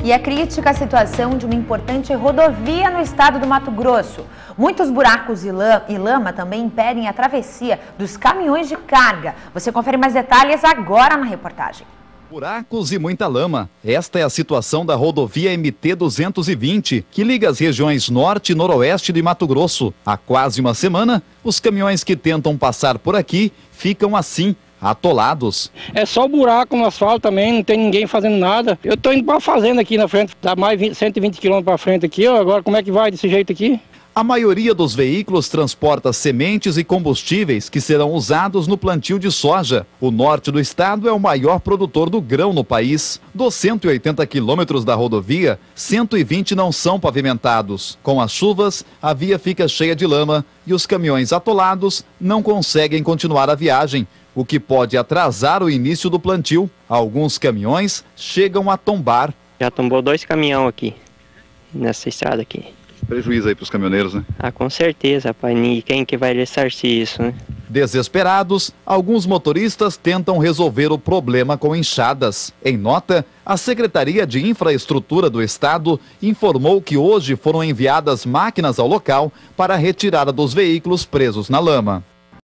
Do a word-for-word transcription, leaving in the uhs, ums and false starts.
E é crítica a situação de uma importante rodovia no estado do Mato Grosso. Muitos buracos e lama também impedem a travessia dos caminhões de carga. Você confere mais detalhes agora na reportagem. Buracos e muita lama. Esta é a situação da rodovia M T duzentos e vinte, que liga as regiões norte e noroeste de Mato Grosso. Há quase uma semana, os caminhões que tentam passar por aqui ficam assim, atolados. É só buraco no asfalto também, não tem ninguém fazendo nada. Eu tô indo para a fazenda aqui na frente, dá mais de cento e vinte quilômetros para frente aqui, ó. Agora como é que vai desse jeito aqui? A maioria dos veículos transporta sementes e combustíveis que serão usados no plantio de soja. O norte do estado é o maior produtor do grão no país. Dos cento e oitenta quilômetros da rodovia, cento e vinte não são pavimentados. Com as chuvas, a via fica cheia de lama e os caminhões atolados não conseguem continuar a viagem, o que pode atrasar o início do plantio. Alguns caminhões chegam a tombar. Já tombou dois caminhões aqui, nessa estrada aqui. Prejuízo aí para os caminhoneiros, né? Ah, com certeza, rapaz. Quem que vai ressarcir isso, né? Desesperados, alguns motoristas tentam resolver o problema com enxadas. Em nota, a Secretaria de Infraestrutura do Estado informou que hoje foram enviadas máquinas ao local para a retirada dos veículos presos na lama.